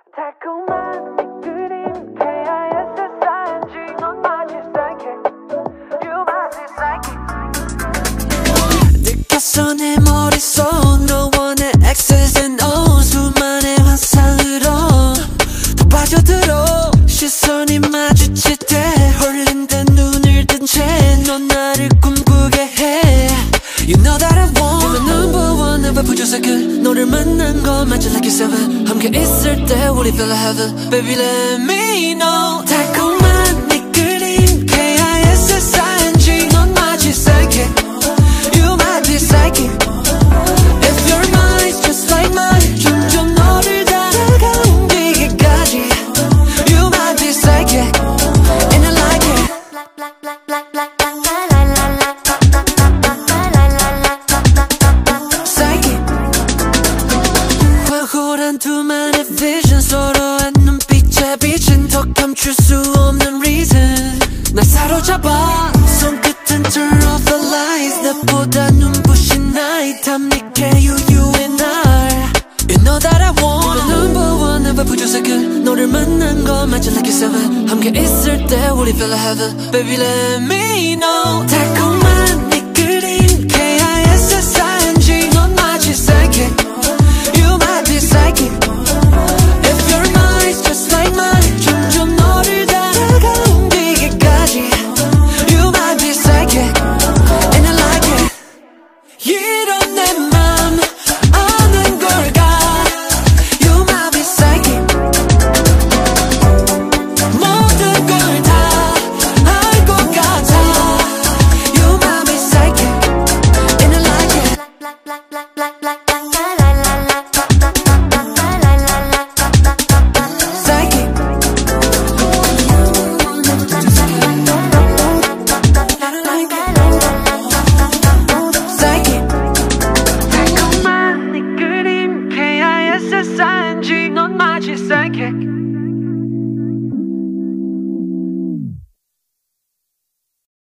달콤한 네 그림 KISSING 넌 마치 psychic You 마치 psychic 느꼈어 내 머릿속 너와 내 X's and O's 수많은 환상으로 더 빠져들어 시선이 마주칠 때 홀린 듯 눈을 뜬 채 넌 나를 꿈꾸게 해 You know that I want You're my number one never put yourself good 너를 만난 거 맞지 like you're seven 함께 있을 때 우리 feel like heaven Baby let me know 달콤한 네 그림 KISSING 넌 마치 psychic You might be psychic If your mind's just like mine 점점 너를 다가옮기기까지 You might be psychic And I like it Psychic 황홀한 두만의 vision 서로의 눈빛에 비친 더 감출 수 없는 reason 날 사로잡아 손끝은 turn off the lights 나보다 눈부신 night 함께 you and I You know that I want You're my number one never put yourself good 너를 만난 거 맞지 like you're seven 함께 있을 때 우리 feel like heaven Baby let me know 달콤한